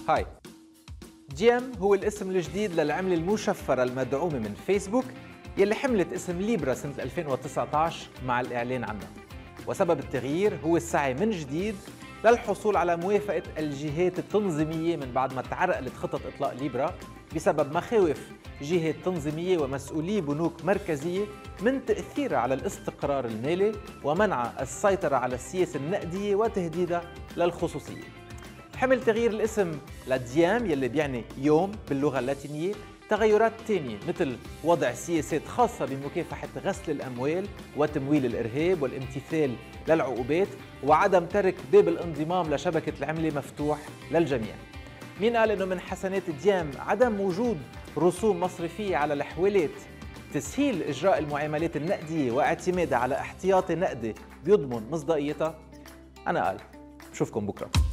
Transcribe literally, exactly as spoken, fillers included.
هاي، ديام هو الاسم الجديد للعملة المشفرة المدعومة من فيسبوك يلي حملت اسم ليبرا سنة ألفين وتسعة عشر مع الإعلان عنها. وسبب التغيير هو السعي من جديد للحصول على موافقة الجهات التنظيمية من بعد ما تعرقلت خطط إطلاق ليبرا بسبب مخاوف جهات تنظيمية ومسؤولي بنوك مركزية من تأثيرها على الاستقرار المالي ومنع السيطرة على السياسة النقدية وتهديدها للخصوصية. حمل تغيير الاسم لديام يلي بيعني يوم باللغة اللاتينية تغيرات تانية مثل وضع سياسات خاصة بمكافحة غسل الأموال وتمويل الإرهاب والامتثال للعقوبات وعدم ترك باب الانضمام لشبكة العملة مفتوح للجميع. مين قال إنه من حسنات ديام عدم وجود رسوم مصرفية على الحوالات، تسهيل إجراء المعاملات النقدية واعتمادها على احتياطي نقدي بيضمن مصداقيتها؟ أنا قال. بشوفكم بكرة.